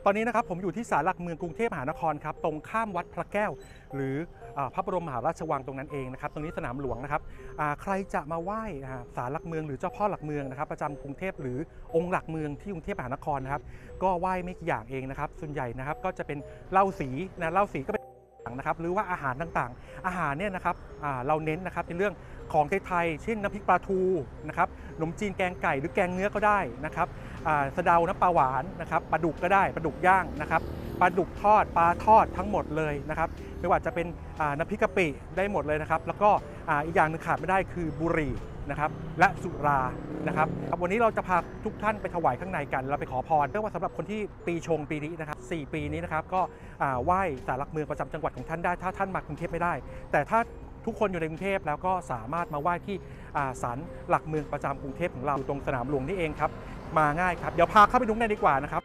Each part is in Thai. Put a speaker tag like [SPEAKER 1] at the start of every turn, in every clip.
[SPEAKER 1] ตอนนี้นะครับผมอยู่ที่ศาลหลักเมืองกรุงเทพมหานครครับตรงข้ามวัดพระแก้วหรือพระบรมมหาราชวังตรงนั้นเองนะครับตรงนี้สนามหลวงนะครับใครจะมาไหว้ศาลหลักเมืองหรือเจ้าพ่อหลักเมืองนะครับประจำกรุงเทพหรือองค์หลักเมืองที่กรุงเทพมหานครนะครับก็ไหว้ไม่กี่อย่างเองนะครับส่วนใหญ่นะครับก็จะเป็นเหล้าสีนะเหล้าสีก็เป็นนะครับหรือว่าอาหารต่างๆอาหารเนี่ยนะครับเราเน้นนะครับในเรื่องของไทยๆเช่นน้ำพริกปลาทูนะครับขนมจีนแกงไก่หรือแกงเนื้อก็ได้นะครับสะเดาน้ำปลาหวานนะครับปลาดุกก็ได้ปลาดุกย่างนะครับปลาดุกทอดปลาทอดทั้งหมดเลยนะครับไม่ว่าจะเป็นน้ำพริกกะปิได้หมดเลยนะครับแล้วก็อีกอย่างหนึ่งขาดไม่ได้คือบุหรี่นะครับและสุรานะครับวันนี้เราจะพาทุกท่านไปถวายข้างในกันเราไปขอพรเพื่อว่าสำหรับคนที่ปีชงปีนี้นะครับ4 ปีนี้นะครับก็ไหว้ศาลหลักเมืองประจำจังหวัดของท่านได้ถ้าท่านมากรุงเทพไม่ได้แต่ถ้าทุกคนอยู่ในกรุงเทพแล้วก็สามารถมาไหว้ที่ศาลหลักเมืองประจำกรุงเทพของเราตรงสนามหลวงนี่เองครับมาง่ายครับเดี๋ยวพาเข้าไปดูในดีกว่านะครับ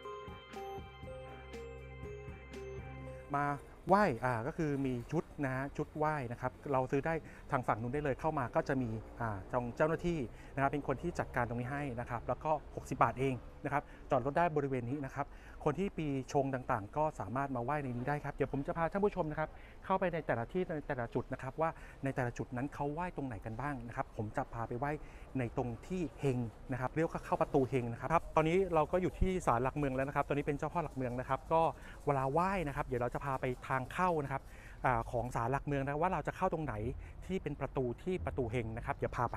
[SPEAKER 1] มาไหว้ก็คือมีชุดนะฮะชุดไหว้นะครับเราซื้อได้ทางฝั่งนู้นได้เลยเข้ามาก็จะมีเจ้าหน้าที่นะครับเป็นคนที่จัดการตรงนี้ให้นะครับแล้วก็60 บาทเองนะครับจอดรถได้บริเวณนี้นะครับคนที่ปีชงต่างๆก็สามารถมาไหว้ในนี้ได้ครับเดี๋ยวผมจะพาท่านผู้ชมนะครับเข้าไปในแต่ละที่ในแต่ละจุดนะครับว่าในแต่ละจุดนั้นเขาไหว้ตรงไหนกันบ้างนะครับผมจะพาไปไหว้ในตรงที่เฮงนะครับเรียกว่าเข้าประตูเฮงนะครับตอนนี้เราก็อยู่ที่ศาลหลักเมืองแล้วนะครับตอนนี้เป็นเจ้าพ่อหลักเมืองนะครับก็เวลาไหว้นะครับเดี๋ยวเราจะพาไปทางเข้านะครับของศาลหลักเมืองนะว่าเราจะเข้าตรงไหนที่เป็นประตูเฮงนะครับเดี๋ยวพาไป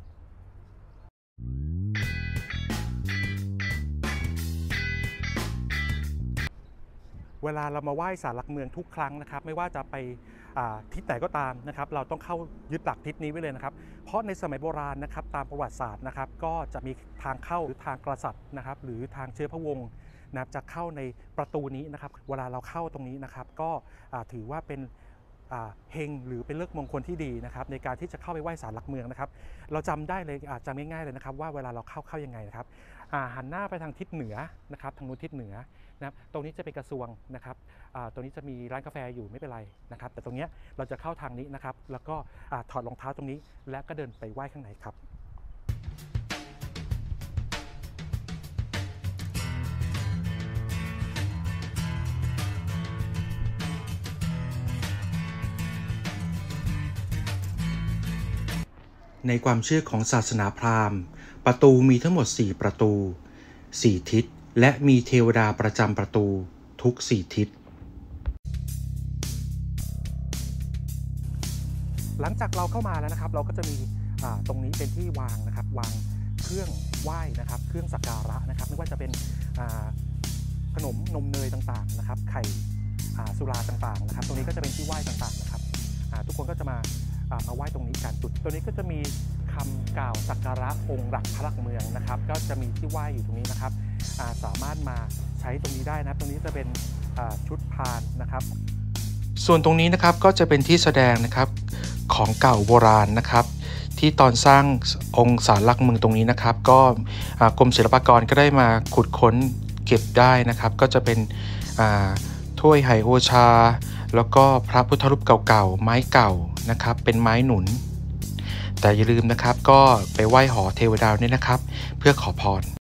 [SPEAKER 1] เวลาเรามาไหว้ศาลหลักเมืองทุกครั้งนะครับไม่ว่าจะไปทิศไหนก็ตามนะครับเราต้องเข้ายึดหลักทิศนี้ไว้เลยนะครับเพราะในสมัยโบราณนะครับตามประวัติศาสตร์นะครับก็จะมีทางเข้าหรือทางกษัตริย์นะครับหรือทางเชื้อพระวงศ์นะครับจะเข้าในประตูนี้นะครับเวลาเราเข้าตรงนี้นะครับก็ถือว่าเป็นเฮงหรือเป็นเลิกมงคลที่ดีนะครับในการที่จะเข้าไปไหว้ศาลหลักเมืองนะครับเราจำได้เลยจำง่ายๆเลยนะครับว่าเวลาเราเข้ายังไงนะครับหันหน้าไปทางทิศเหนือนะครับทางนู้นทิศเหนือนะครับตรงนี้จะเป็นกระทรวงนะครับตรงนี้จะมีร้านกาแฟอยู่ไม่เป็นไรนะครับแต่ตรงนี้เราจะเข้าทางนี้นะครับแล้วก็ถอดรองเท้าตรงนี้แล้วก็เดินไปไหว้ข้างในครับ
[SPEAKER 2] ในความเชื่อของศาสนาพราหมณ์ประตูมีทั้งหมด4ประตู4ทิศและมีเทวดาประจำประตูทุก4ทิศ
[SPEAKER 1] หลังจากเราเข้ามาแล้วนะครับเราก็จะมีตรงนี้เป็นที่วางนะครับวางเครื่องไหว้นะครับเครื่องสักการะนะครับไม่ว่าจะเป็นขนมนมเนยต่างๆนะครับไข่สุราต่างๆนะครับตรงนี้ก็จะเป็นที่ไหว้ต่างๆนะครับทุกคนก็จะมาไหว้ตรงนี้กันจุดตัวนี้ก็จะมีคำกล่าวสักการะองค์หลักพระหลักเมืองนะครับก็จะมีที่ไหว้อยู่ตรงนี้นะครับสามารถมาใช้ตรงนี้ได้นะตรงนี้จะเป็นชุดพานนะครับ
[SPEAKER 2] ส่วนตรงนี้นะครับก็จะเป็นที่แสดงนะครับของเก่าโบราณนะครับที่ตอนสร้างองค์ศาลหลักเมืองตรงนี้นะครับก็กรมศิลปากรก็ได้มาขุดค้นเก็บได้นะครับก็จะเป็นถ้วยไหโอชาแล้วก็พระพุทธรูปเก่าๆไม้เก่านะครับเป็นไม้หนุนแต่อย่าลืมนะครับก็ไปไหว้หอเทวดาด้วยนะครับเพื่อขอพร